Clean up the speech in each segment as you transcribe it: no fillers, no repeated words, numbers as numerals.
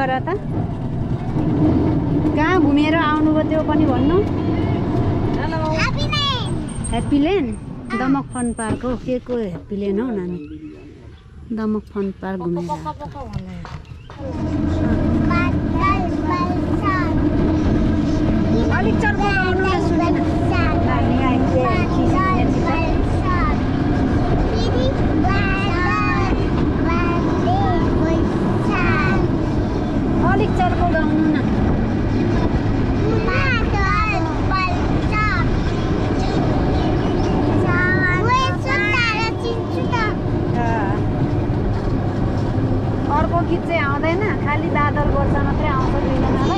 गर त कहाँ घुमेर आउनुभयो त्यो पनि भन्नु happy land Damak fun park हो के को ह्याप्पी ल्यान्ड हो नानी दमक फन पार्क घुमेर अलिक चर्को गाउनु न सुनेन अलिक चर्को गाउनु न अर्को गीत चाहिँ आउँदैन खालि बादल गर्छ मात्रै आउँछ दुईजनालाई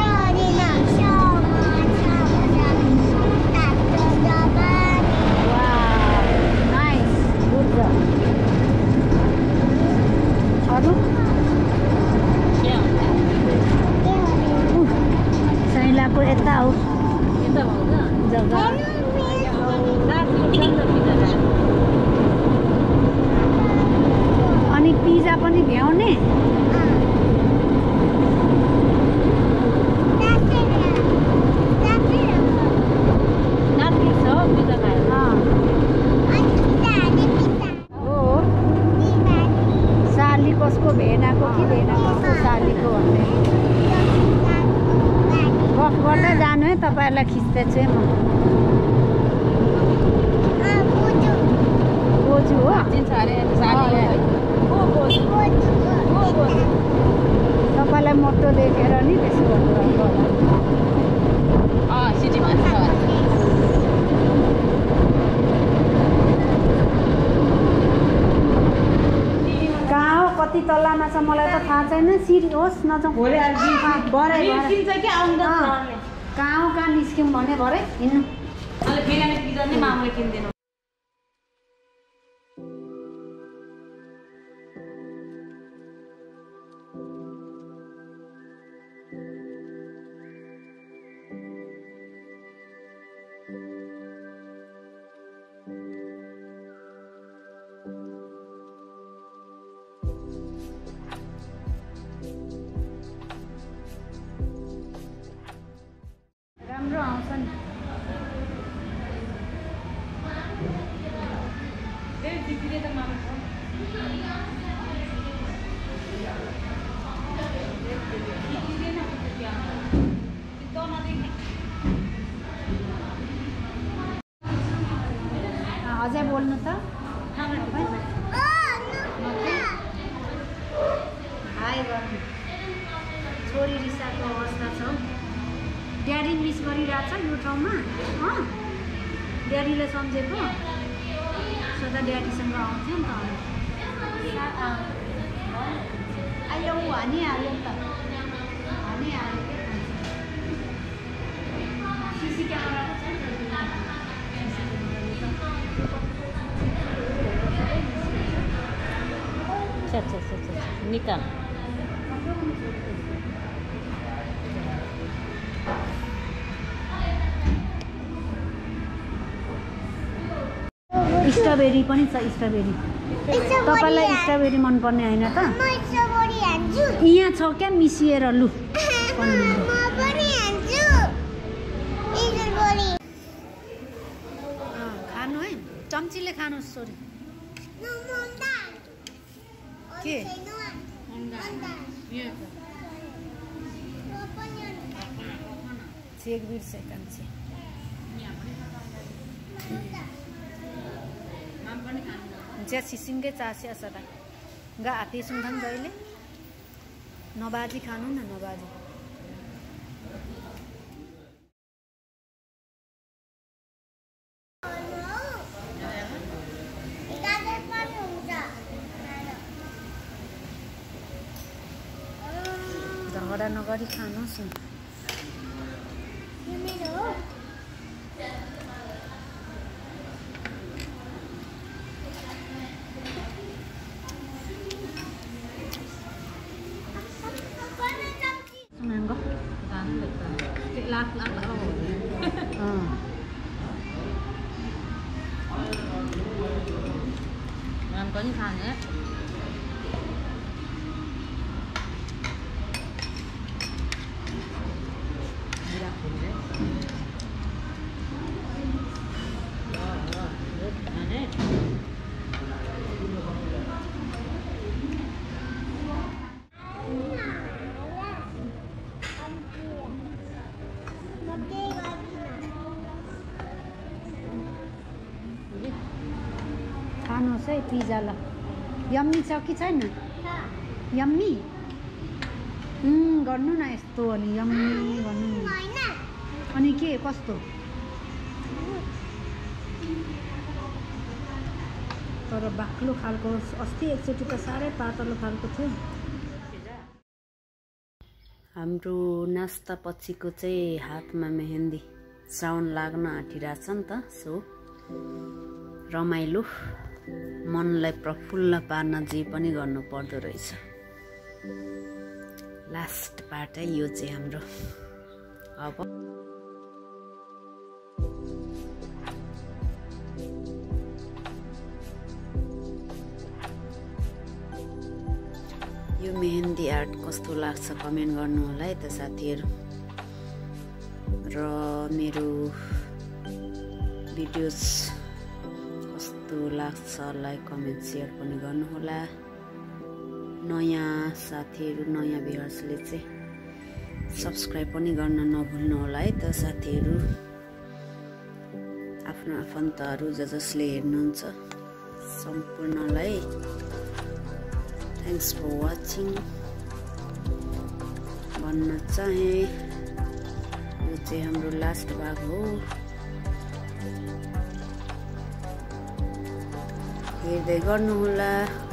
अरू साइलाको यता हो जग्गा अनि पिज्जा पनि भ्याउने कसको भेनाको कि भेनाको सालीको भन्ने गफ गर्दै जानु है तपाईँहरूलाई खिच्दैछु है म बोजू हो तपाईँलाई मोटो देखेर नि त्यसो भन्नुभएको होला कति तल्लामा छ मलाई त थाहा छैन सिरी होस् नजाउँ कहाँ निस्क्यौँ भने भरे हिँड्नु राम्रो आउँछ नि अझै बोल्नु त हाई गर्नु छोरी रिसाको अवस्था छ ड्याडी मिस गरिरहेछ यो ठाउँमा ड्याडीले सम्झेको सदा ड्याडीसँग आउँथ्यो नि त आयो हानिहाल्यो नि त हानिहाल्यो सिसी क्यामेरा निकाल स्ट्रबेरी पनि छ स्ट्रबेरी तपाईँलाई स्ट्रबेरी मनपर्ने होइन त यहाँ छ क्या मिसिएर लु खानु है चम्चीले खानुहोस् छोरी के चेक बिर्सेका हुन्छ सिसिङकै चास्या सदा गा हाते सुन्थान जहिले नबाजी खानु न नबाजी झगडा नगरी खानुहोस् न पनि खाने छ है पिज्जा ल यम्मी छ कि छैन यम्मी गर्नु न यस्तो अनि यम्मी गर्नु न अनि के कस्तो तर बाक्लो खालको अस्ति एकचोटि त साह्रै पातलो खालको थियो हाम्रो नास्ता पछिको चाहिँ हातमा मेहेन्दी साउन लाग्न आँटिरहेछ नि त सो रमाइलो मनलाई प्रफुल्ल पार्न जे पनि गर्नु पर्दो रहेछ लास्ट पार्ट है यो चाहिँ हाम्रो अब यो मेहेन्दी आर्ट कस्तो लाग्छ कमेन्ट गर्नु होला है त साथीहरु र मेरो भिडियोस कस्तो लाग्छ लाइक कमेन्ट शेयर पनि गर्नु होला नयाँ साथीहरु नयाँ भ्युअर्सले चाहिँ सब्स्क्राइब पनि गर्न नभुल्नु होला है त साथीहरु आफ्नो आफन्तहरु जसले हेर्नुहुन्छ सम्पूर्णलाई थ्याङ्क्स फर वाचिङ भन्न चाहे यो चाहिँ हाम्रो लास्ट भाग हो हेर्दै गर्नु होला